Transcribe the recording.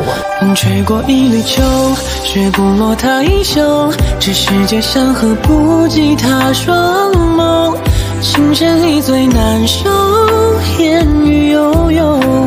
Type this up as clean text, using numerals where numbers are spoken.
风吹过一缕秋，雪不落他衣袖，这世界山河不及他双眸。情深意最难收，烟雨悠悠。